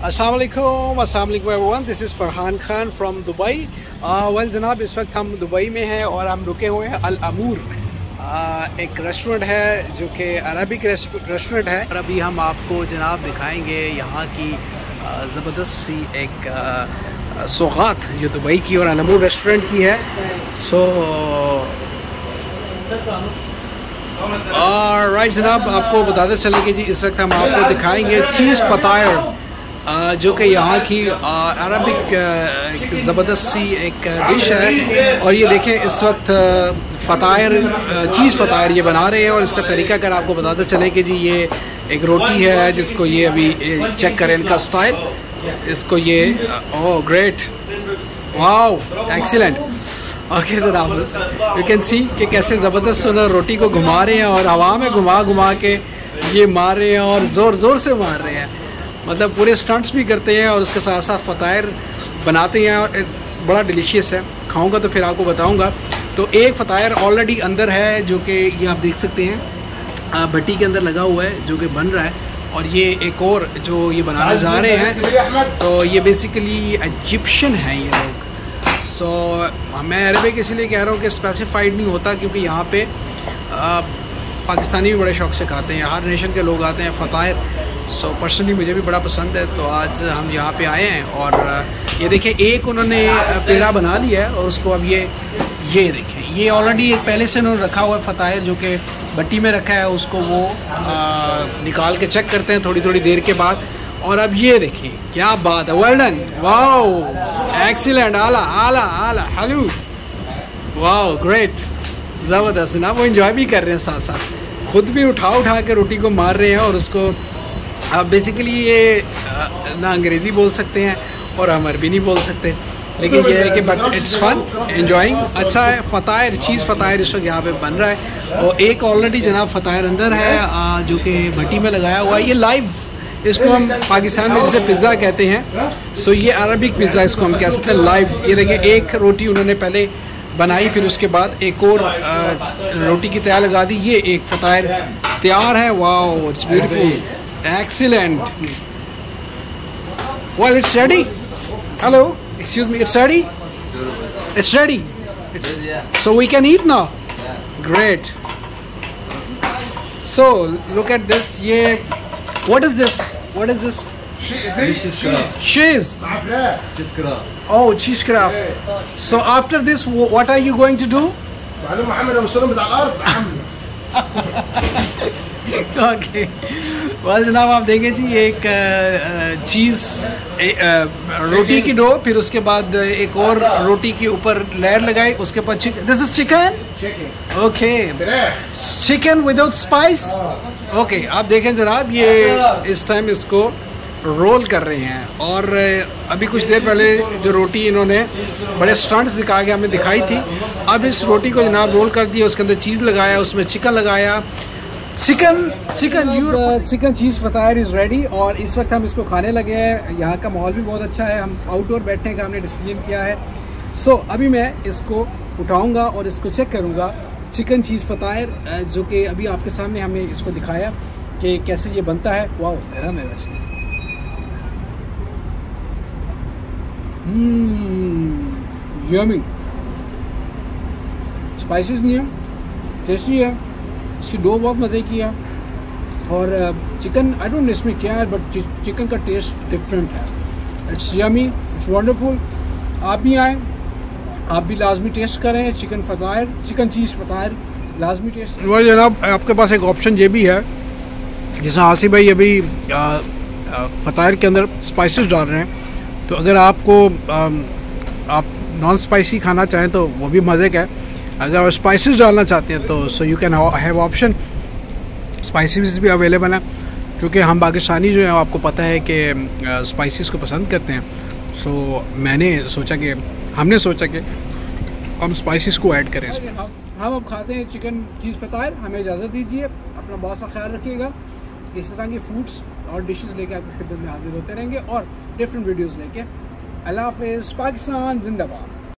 अस्सलाम वालेकुम everyone, this is Farhan Khan from Dubai. Well जनाब, इस वक्त हम दुबई में हैं और हम रुके हुए हैं अल अमूर, एक रेस्टोरेंट है जो कि अरबिक रेस्टोरेंट है। और अभी हम आपको जनाब दिखाएंगे यहाँ की ज़बरदस्त सी एक सौगात जो दुबई की और अल अमूर रेस्टोरेंट की है। राइट जनाब, आपको बताते चले कि जी इस वक्त हम आपको दिखाएंगे चीज़ फतायर, जो कि यहाँ की अरबिक ज़बरदस्त सी एक डिश है। और ये देखें, इस वक्त फतायर चीज़ फतायर ये बना रहे हैं। और इसका तरीका अगर आपको बताते चले कि जी ये एक रोटी है जिसको ये अभी चेक करें इनका स्टाइल, इसको ये oh great, wow excellent. Okay जनाब, यू कैन सी कि कैसे ज़बरदस्त उन्होंने रोटी को घुमा रहे हैं और हवा में घुमा घुमा के ये मार रहे हैं और ज़ोर ज़ोर से मार रहे हैं, मतलब पूरे स्टंट्स भी करते हैं और उसके साथ साथ फतायर बनाते हैं और बड़ा डिलीशियस है। खाऊंगा तो फिर आपको बताऊंगा। तो एक फतायर ऑलरेडी अंदर है जो कि ये आप देख सकते हैं भट्टी के अंदर लगा हुआ है जो कि बन रहा है, और ये एक और जो ये बनाने जा रहे हैं। तो ये बेसिकली इजिप्शियन है ये लोग। सो मैं अरबिक इसलिए कह रहा हूँ कि स्पेसिफाइड नहीं होता, क्योंकि यहाँ पे पाकिस्तानी भी बड़े शौक से खाते हैं, हर नेशन के लोग आते हैं फतायर। सो पर्सनली मुझे भी बड़ा पसंद है। तो आज हम यहाँ पे आए हैं और ये देखें, एक उन्होंने पेड़ा बना लिया है और उसको अब ये देखें, ये ऑलरेडी एक पहले से उन्होंने रखा हुआ है फतायर जो कि भट्टी में रखा है, उसको वो निकाल के चेक करते हैं थोड़ी थोड़ी देर के बाद। और अब ये देखिए, क्या बात है, वेल डन, वाओ एक्सीलेंट, आला आला आला हेलो, वाओ ग्रेट, ज़बरदस्त ना। वो इन्जॉय भी कर रहे हैं, साथ साथ खुद भी उठा के रोटी को मार रहे हैं। और उसको बेसिकली ये ना अंग्रेज़ी बोल सकते हैं और हम अरबी नहीं बोल सकते, लेकिन ये है कि बट इट्स फन एंजॉइंग। अच्छा है, फतायर चीज़ फतायर इस वक्त यहाँ पे बन रहा है और एक ऑलरेडी जनाब फतायर अंदर है जो कि भट्टी में लगाया हुआ है। ये लाइव, इसको हम पाकिस्तान में जिसे पिज़्ज़ा कहते हैं, सो ये अरबिक पिज़्ज़ा इसको हम कह सकते हैं लाइव। ये देखिए, एक रोटी उन्होंने पहले बनाई, फिर उसके बाद एक और रोटी की तैयार लगा दी। ये एक फतायर तैयार है, wow it's beautiful, excellent. Well, it's ready. Hello, excuse me, it's ready. It's ready. So we can eat now. Great. So look at this. Yeah. What is this? What is this? Cheese. Cheese craft. Oh, cheese craft. So after this, what are you going to do? Okay well जनाब, आप देखें जी, एक चीज़ रोटी की dough, फिर उसके बाद एक और रोटी के ऊपर लेयर लगाई, उसके बाद chicken, this is chicken, okay chicken without spice. Okay आप देखें जनाब, ये इस टाइम इसको रोल कर रहे हैं। और अभी कुछ देर पहले जो रोटी इन्होंने बड़े स्टंट्स दिखा के हमें दिखाई थी, अब इस रोटी को जनाब रोल कर दिया, उसके अंदर चीज़ लगाया, उसमें चिकन लगाया, चिकन चीज़ फतायर इज़ रेडी। और इस वक्त हम इसको खाने लगे हैं। यहाँ का माहौल भी बहुत अच्छा है, हम आउटडोर बैठने का हमने डिसीजन किया है। सो अभी मैं इसको उठाऊँगा और इसको चेक करूँगा, चिकन चीज़ फतायर जो कि अभी आपके सामने हमने इसको दिखाया कि कैसे ये बनता है। वाओ गरम है वैसे, यम्मी, स्पाइसेस नहीं है, टेस्टी है, इसकी डो बहुत मज़े की है। और चिकन आई डोंट नो इसमें क्या है, बट चिकन का टेस्ट डिफरेंट है, इट्स यम्मी, इट्स वंडरफुल। आप भी आएँ, आप भी लाजमी टेस्ट करें चिकन फतायर, चिकन चीज़ फतायर लाजमी टेस्ट। वही जनाब, आपके पास एक ऑप्शन ये भी है, जैसा आसिफ भाई अभी फतायर के अंदर स्पाइसेस डाल रहे हैं, तो अगर आपको आप नॉन स्पाइसी खाना चाहें तो वो भी मज़े का है। अगर आप स्पाइसेस डालना चाहते हैं तो so you can have option, spices भी अवेलेबल हैं, क्योंकि हम पाकिस्तानी जो है आपको पता है कि स्पाइसेस को पसंद करते हैं। सो हमने सोचा कि हम स्पाइसेस को ऐड करें। हम अब खाते हैं चिकन चीज़ फतायर, हमें इजाज़त दीजिए, अपना बहुत सा ख्याल रखिएगा। इस तरह की फूड्स और डिशेस लेके आपकी खिदमत में हाजिर होते रहेंगे और डिफरेंट वीडियोज़ लेके। अल्लाह हाफ़िज़, पाकिस्तान जिंदाबाद।